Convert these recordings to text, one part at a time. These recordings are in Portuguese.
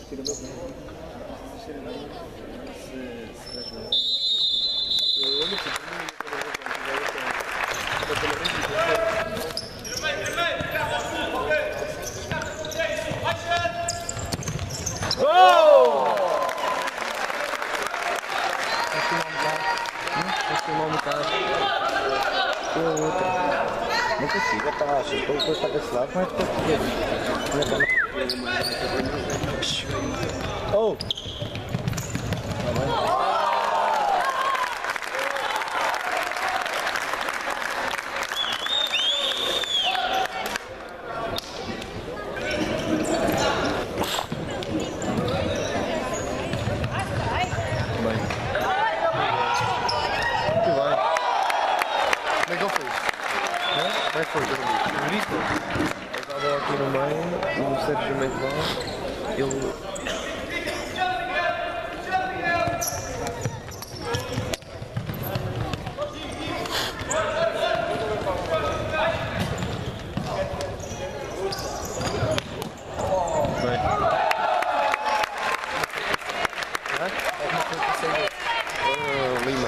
Não consigo, está assim, depois está desse lado, mas depois oh! Como é que ele fez? Como é que foi? Bonito? Eu estava aqui no meio, o Sérgio meio de lá, ele... Lima.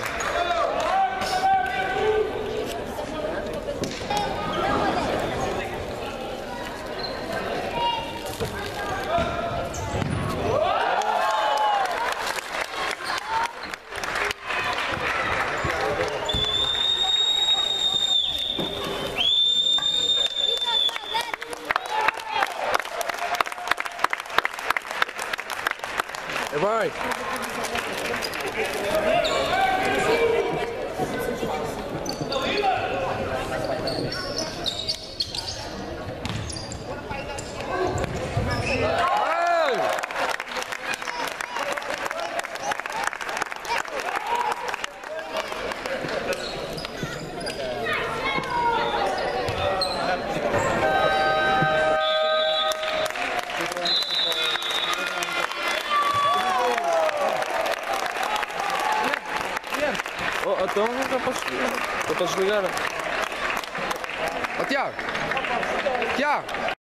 Vai! Oh, então já posso desligar. Já posso desligar. Oh, Tiago! Tiago!